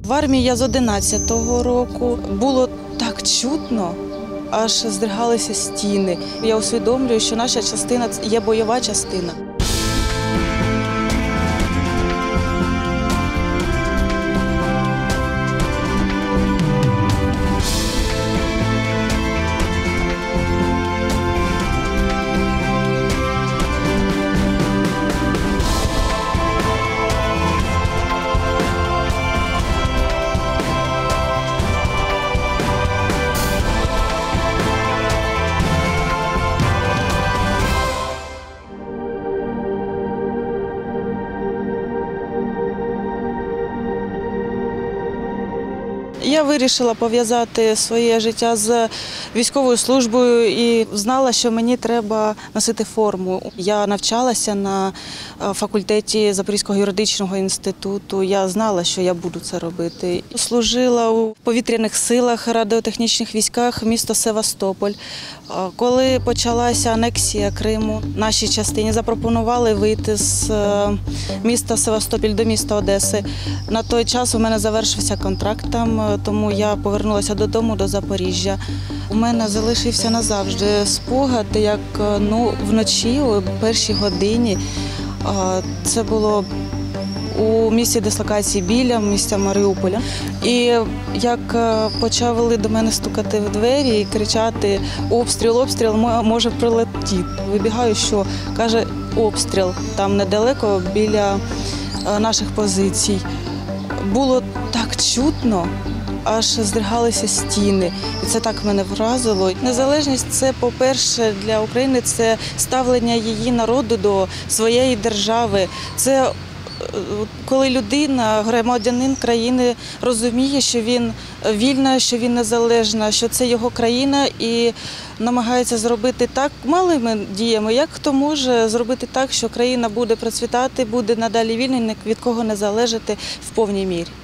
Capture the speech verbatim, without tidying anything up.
В армії я з одинадцятого року. Було так чутно, аж здригалися стіни. Я усвідомлюю, що наша частина є бойова частина. Я вирішила пов'язати своє життя з військовою службою і знала, що мені треба носити форму. Я навчалася на факультеті Запорізького юридичного інституту. Я знала, що я буду це робити. Служила у повітряних силах, радіотехнічних військах міста Севастополь. Коли почалася анексія Криму, нашій частині запропонували вийти з міста Севастополь до міста Одеси. На той час у мене завершився контракт там, тому я повернулася додому, до Запоріжжя. У мене залишився назавжди спогад, як ну, вночі, о першій годині. Це було у місці дислокації біля місця Маріуполя. І як почали до мене стукати в двері і кричати «Обстріл, обстріл, може прилетіти». Вибігаю, що каже «Обстріл», там недалеко біля наших позицій. Було так чутно, аж здригалися стіни. І це так мене вразило. Незалежність – це, по-перше, для України – це ставлення її народу до своєї держави. Це коли людина, громадянин країни розуміє, що він вільна, що він незалежна, що це його країна і намагається зробити так малими діями, як хто може зробити так, що країна буде процвітати, буде надалі вільна, ні від кого не залежати в повній мірі.